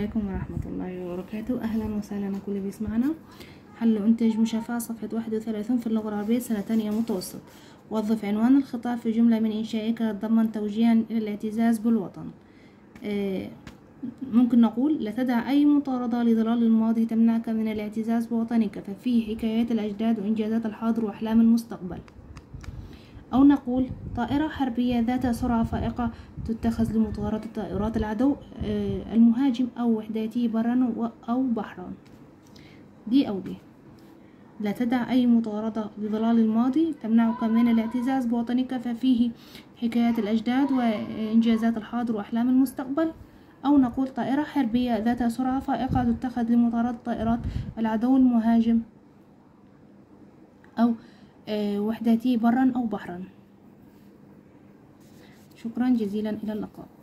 عليكم ورحمة الله وبركاته. أهلا وسهلا كل اللي بيسمعنا. حل إنتاج مشافهة صفحة 31 في اللغة العربية سنة تانية متوسط. وظف عنوان الخطاب في جملة من إنشائك تتضمن توجيها إلى الاعتزاز بالوطن. ممكن نقول: لا تدع أي مطاردة لظلال الماضي تمنعك من الاعتزاز بوطنك، ففيه حكايات الأجداد وإنجازات الحاضر وأحلام المستقبل. أو نقول: طائرة حربية ذات سرعة فائقة تتخذ لمطاردة طائرات العدو المهاجم أو وحداته برا أو بحرا. دي أو دي. لا تدع أي مطاردة لظلال الماضي تمنعك من الاعتزاز بوطنك، ففيه حكايات الأجداد وإنجازات الحاضر وأحلام المستقبل. أو نقول: طائرة حربية ذات سرعة فائقة تتخذ لمطاردة طائرات العدو المهاجم أو وحداته برا أو بحرا. شكرا جزيلا، إلى اللقاء.